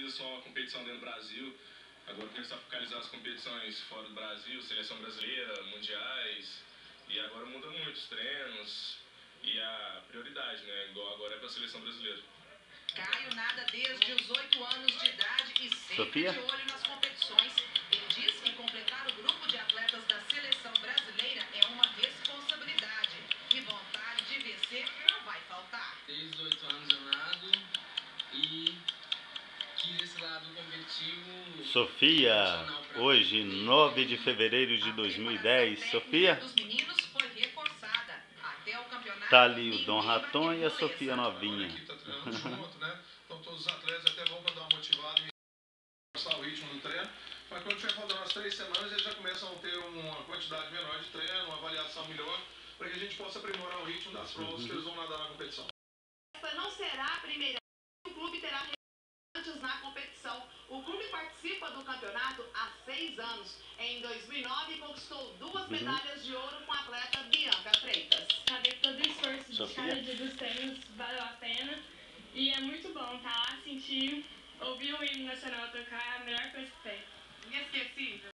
fazer só uma competição dentro do Brasil. Agora começar a focalizar as competições fora do Brasil, seleção brasileira, mundiais. E agora muda muito os treinos e a prioridade, né? Igual agora é para a seleção brasileira. Caio nada desde os 8 anos de idade e sempre de olho nas competições. Ele diz que completar o grupo de atletas da seleção brasileira é uma responsabilidade. E vontade de vencer não vai faltar. Desde os 8 anos eu nado e quis esse lado competitivo. Sofia, hoje, 9 de fevereiro de 2010. Sofia? Dos meninos foi reforçada. Até o campeonato. Tá ali o Dom Raton e a Sofia novinha. A equipe tá treinando junto, né? Então todos os atletas até vão para dar uma motivada e passar o ritmo do treino. Mas quando tiver faltando umas 3 semanas, eles já começam a ter uma quantidade menor de treino, uma avaliação melhor, para que a gente possa aprimorar o ritmo das provas que eles vão nadar na competição. Essa não será a primeira vez que o clube terá representantes na competição. O clube participa do campeonato há 6 anos. Em 2009, conquistou 2 medalhas de ouro com a atleta Bianca Freitas. Saber que todo o esforço de cada dia dos treinos valeu a pena. E é muito bom estar lá, sentir, ouvir o hino nacional tocar, é a melhor coisa que tem. Inesquecível.